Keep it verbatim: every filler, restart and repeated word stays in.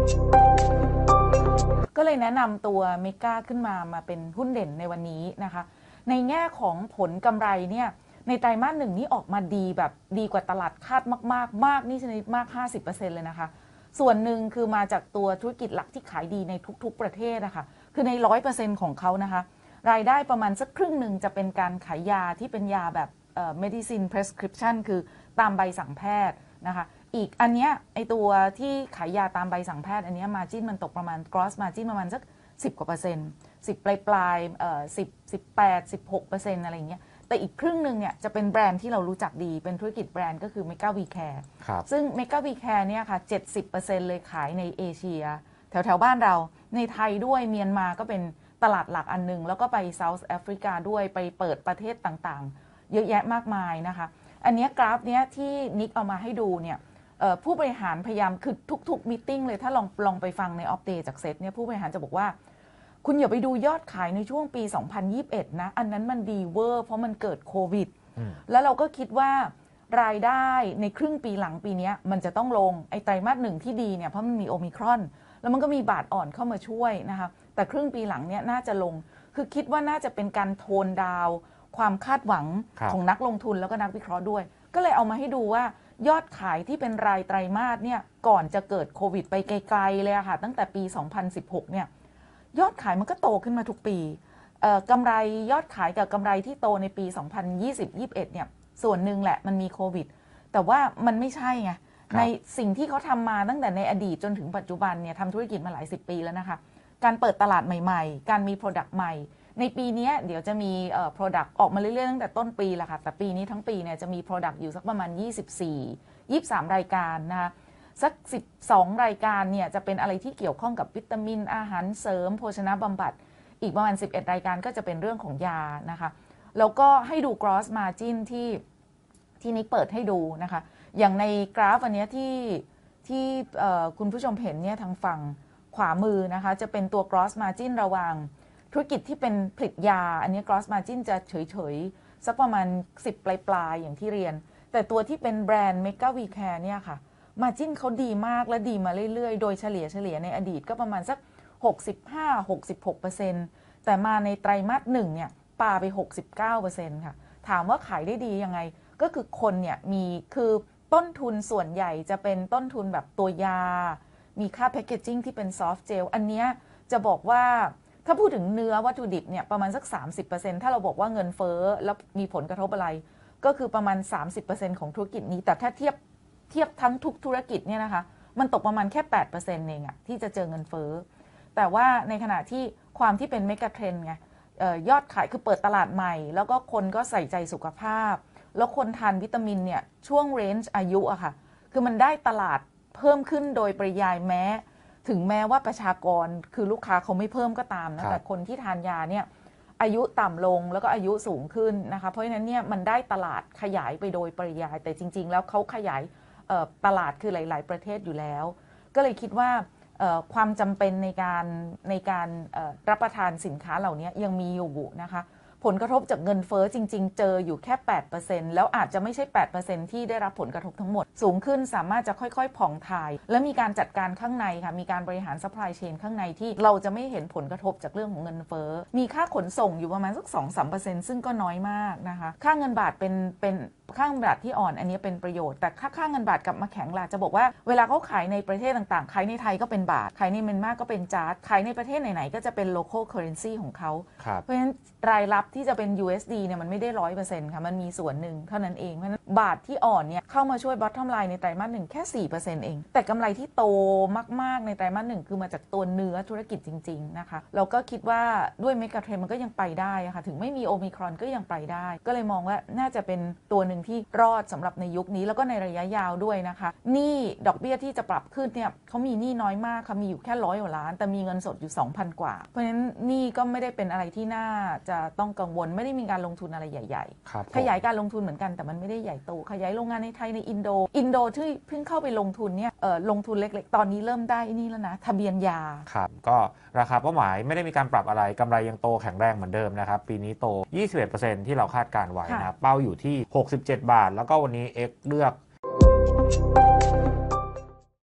ก็เลยแนะนำตัวเมกาขึ้นมามาเป็นหุ้นเด่นในวันนี้นะคะในแง่ของผลกำไรเนี่ยในไตรมาสหนึ่งนี่ออกมาดีแบบดีกว่าตลาดคาดมากๆมากนี่ชนิดมาก ห้าสิบเปอร์เซ็นต์ เลยนะคะส่วนหนึ่งคือมาจากตัวธุรกิจหลักที่ขายดีในทุกๆประเทศนะคะคือใน ร้อยเปอร์เซ็นต์ ของเขานะคะรายได้ประมาณสักครึ่งหนึ่งจะเป็นการขายยาที่เป็นยาแบบเอ่อ medicine prescription คือตามใบสั่งแพทย์นะคะอีกอันเนี้ยไอตัวที่ขายยาตามใบสั่งแพทย์อันเนี้ย margin มันตกประมาณ gross margin ประมาณสักสิบกว่าเปอร์เซ็นต์สิบปลายปลายเอ่อสิบ สิบแปด สิบหกเปอร์เซ็นต์อะไรอย่างเงี้ยแต่อีกครึ่งหนึ่งเนี่ยจะเป็นแบรนด์ที่เรารู้จักดีเป็นธุรกิจแบรนด์ก็คือ Mega V Care ซึ่ง Mega V Care เนี่ยค่ะ เจ็ดสิบเปอร์เซ็นต์ เลยขายในเอเชียแถวแถวบ้านเราในไทยด้วยเมียนมาก็เป็นตลาดหลักอันนึงแล้วก็ไปเซาท์แอฟริกาด้วยไปเปิดประเทศต่างๆเยอะแยะมากมายนะคะอันนี้กราฟเนี้ยที่นิกเอามาให้ดูเนี่ยผู้บริหารพยายามคือทุกๆมีตติ้งเลยถ้าลองลองไปฟังในออฟเดย์จากเซตเนี่ยผู้บริหารจะบอกว่าคุณอย่าไปดูยอดขายในช่วงปีสองพันยี่สิบเอ็ดนะอันนั้นมันดีเวอร์เพราะมันเกิดโควิดแล้วเราก็คิดว่ารายได้ในครึ่งปีหลังปีนี้มันจะต้องลงไอ้ไตรมาสหนึ่งที่ดีเนี่ยเพราะมันมีโอมิครอนแล้วมันก็มีบาทอ่อนเข้ามาช่วยนะคะแต่ครึ่งปีหลังเนี่ยน่าจะลงคือคิดว่าน่าจะเป็นการโทนดาวความคาดหวังของนักลงทุนแล้วก็นักวิเคราะห์ด้วยก็เลยเอามาให้ดูว่ายอดขายที่เป็นรายไตรมาสเนี่ยก่อนจะเกิดโควิดไปไกลๆเลยค่ะตั้งแต่ปีสองพันสิบหกเนี่ยยอดขายมันก็โตขึ้นมาทุกปีกำไรยอดขายกับกำไรที่โตในปีสองพันยี่สิบ ยี่สิบเอ็ดเนี่ยส่วนหนึ่งแหละมันมีโควิดแต่ว่ามันไม่ใช่ไงในสิ่งที่เขาทำมาตั้งแต่ในอดีตจนถึงปัจจุบันเนี่ยทำธุรกิจมาหลายสิบปีแล้วนะคะการเปิดตลาดใหม่ๆการมี Product ใหม่ในปีนี้เดี๋ยวจะมีเอ่อ Product ออกมาเรื่อยๆตั้งแต่ต้นปีแหละค่ะแต่ปีนี้ทั้งปีเนี่ยจะมี Product อยู่สักประมาณยี่สิบสี่ ยี่สิบสามรายการนะคะสักสิบสองรายการเนี่ยจะเป็นอะไรที่เกี่ยวข้องกับวิตามินอาหารเสริมโภชนะบำบัดอีกประมาณสิบเอ็ดรายการก็จะเป็นเรื่องของยานะคะแล้วก็ให้ดู gross margin ที่ที่นิกเปิดให้ดูนะคะอย่างในกราฟอันนี้ที่ที่คุณผู้ชมเห็นเนี่ยทางฝั่งขวามือนะคะจะเป็นตัว gross margin ระหว่างธุรกิจที่เป็นผลิตยาอันนี้ gross margin จะเฉยๆสักประมาณสิบปลายๆอย่างที่เรียนแต่ตัวที่เป็นแบรนด์ Mega V Care เนี่ยค่ะ margin เขาดีมากและดีมาเรื่อยๆโดยเฉลี่ยเฉลี่ยในอดีตก็ประมาณสัก หกสิบห้าถึงหกสิบหกเปอร์เซ็นต์ แต่มาในไตรมาสหนึ่งเนี่ยปาไป หกสิบเก้าเปอร์เซ็นต์ ค่ะถามว่าขายได้ดียังไงก็คือคนเนี่ยมีคือต้นทุนส่วนใหญ่จะเป็นต้นทุนแบบตัวยามีค่าแพคเกจจิ้งที่เป็นซอฟต์เจลอันเนี้ยจะบอกว่าถ้าพูดถึงเนื้อวัตถุดิบเนี่ยประมาณสัก สามสิบเปอร์เซ็นต์ ถ้าเราบอกว่าเงินเฟ้อแล้วมีผลกระทบอะไรก็คือประมาณ สามสิบเปอร์เซ็นต์ ของธุรกิจนี้แต่ถ้าเทียบเทียบทั้งทุกธุรกิจเนี่ยนะคะมันตกประมาณแค่ แปดเปอร์เซ็นต์ เองอะที่จะเจอเงินเฟ้อแต่ว่าในขณะที่ความที่เป็นเมกะเทรนด์ไงยอดขายคือเปิดตลาดใหม่แล้วก็คนก็ใส่ใจสุขภาพแล้วคนทานวิตามินเนี่ยช่วงเรนจ์อายุอะค่ะคือมันได้ตลาดเพิ่มขึ้นโดยปริยายแม้ถึงแม้ว่าประชากรคือลูกค้าเขาไม่เพิ่มก็ตามนะแต่คนที่ทานยาเนี่ยอายุต่ำลงแล้วก็อายุสูงขึ้นนะคะเพราะฉะนั้นเนี่ยมันได้ตลาดขยายไปโดยปริยายแต่จริงๆแล้วเขาขยายตลาดคือหลายๆประเทศอยู่แล้วก็เลยคิดว่าความจำเป็นในการในการรับประทานสินค้าเหล่านี้ยังมีอยู่นะคะผลกระทบจากเงินเฟ้อจริงๆเจออยู่แค่ แปดเปอร์เซ็นต์ แล้วอาจจะไม่ใช่ แปดเปอร์เซ็นต์ ที่ได้รับผลกระทบทั้งหมดสูงขึ้นสามารถจะค่อยๆผ่องถ่ายและมีการจัดการข้างในค่ะมีการบริหารซัพพลายเชนข้างในที่เราจะไม่เห็นผลกระทบจากเรื่องของเงินเฟ้อมีค่าขนส่งอยู่ประมาณสัก สองถึงสามเปอร์เซ็นต์ ซึ่งก็น้อยมากนะคะค่าเงินบาทเป็นเป็นค่าเงินบาทที่อ่อนอันนี้เป็นประโยชน์แต่ค่าค่าเงินบาทกลับมาแข็งล่ะจะบอกว่าเวลาเขาขายในประเทศต่างๆขายในไทยก็เป็นบาทขายในเมียนมาก็เป็นจาร์ดขายในประเทศไหนๆก็จะเป็น local currency ของเขาเพราะฉะนั้นรายรับที่จะเป็น ยู เอส ดี เนี่ยมันไม่ได้ ร้อยเปอร์เซ็นต์ ค่ะมันมีส่วนหนึ่งเท่านั้นเองเพราะฉะนั้นบาทที่อ่อนเนี่ยเข้ามาช่วย bottom line ในไตรมาสหนึ่งแค่ สี่เปอร์เซ็นต์ เองแต่กำไรที่โตมากๆในไตรมาสหนึ่งคือมาจากตัวเนื้อธุรกิจจริงๆนะคะเราก็คิดว่าด้วยเมกะเทรนด์มันก็ยังไปได้ค่ะถึงไม่มีโอมิครอนก็ยังไปได้ก็เลยมองว่าน่าจะเป็นตัวหนึ่งที่รอดสำหรับในยุคนี้แล้วก็ในระยะยาวด้วยนะคะหนี้ดอกเบี้ยที่จะปรับขึ้นเนี่ยเขามีหนี้น้อยมากค่ะมีอยู่แค่ร้อยกว่าล้านแต่มีเงินสดอยู่ สองพัน กว่าเพราะฉะนั้นหนี้ก็ไม่ได้เป็นอะไรที่น่าจะต้องกังวลไม่ได้มีการลงทุนอะไรใหญ่ๆขยายการลงทุนเหมือนกันแต่มันไม่ได้ใหญ่โตขยายโรงงานในไทยในอินโดอินโดที่เพิ่งเข้าไปลงทุนเนี่ยเอ่อลงทุนเล็กๆตอนนี้เริ่มได้นี่แล้วนะทะเบียนยาครับก็ราคาเป้าหมายไม่ได้มีการปรับอะไรกำไรยังโตแข็งแรงเหมือนเดิมนะครับปีนี้โต ยี่สิบเอ็ดเปอร์เซ็นต์ ที่เราคาดการไว้นะครับเป้าอยู่ที่หกสิบเจ็ดบาทแล้วก็วันนี้ X เลือก